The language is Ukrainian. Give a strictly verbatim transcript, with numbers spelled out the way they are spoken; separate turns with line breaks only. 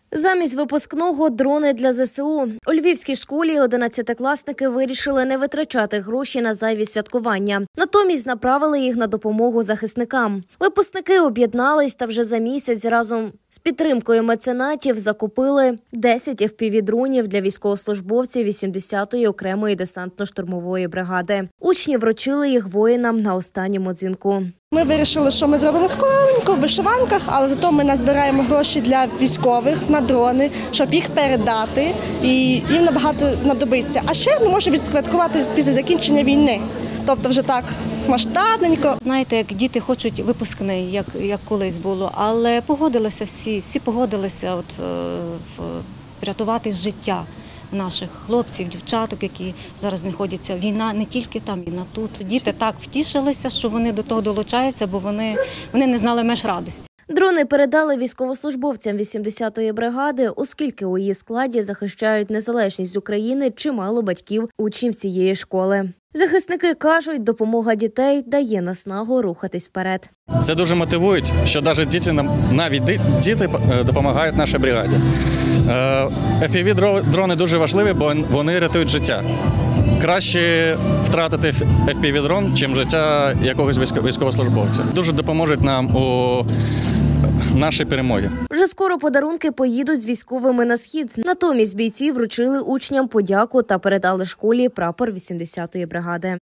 Замість випускного – дрони для зе се у. У львівській школі одинадцятикласники вирішили не витрачати гроші на зайві святкування. Натомість направили їх на допомогу захисникам. Випускники об'єднались та вже за місяць разом з підтримкою меценатів закупили десять еф пі ві-дронів для військовослужбовців вісімдесятої окремої десантно-штурмової бригади. Учні вручили їх воїнам на останньому дзвінку.
Ми вирішили, що ми зробимо скромненько, в вишиванках, але зато ми назбираємо гроші для військових на дрони, щоб їх передати, і їм набагато знадобиться. А ще ми можемо відсвяткувати після закінчення війни, тобто вже так масштабненько.
Знаєте, як діти хочуть випускний, як, як колись було, але погодилися всі, всі погодилися от, в, врятувати життя наших хлопців, дівчаток, які зараз знаходяться. Війна не тільки там, війна тут. Діти так втішилися, що вони до того долучаються, бо вони, вони не знали меж радості.
Дрони передали військовослужбовцям вісімдесятої бригади, оскільки у її складі захищають незалежність України чимало батьків учнів цієї школи. Захисники кажуть, допомога дітей дає наснагу рухатись вперед.
Це дуже мотивують, що навіть діти, навіть діти допомагають нашій бригаді. еф пі ві-дрони дуже важливі, бо вони рятують життя. Краще втратити еф пі ві-дрон, чим життя якогось військовослужбовця. Дуже допоможуть нам у нашій перемогі.
Вже скоро подарунки поїдуть з військовими на схід. Натомість бійці вручили учням подяку та передали школі прапор вісімдесятої бригади.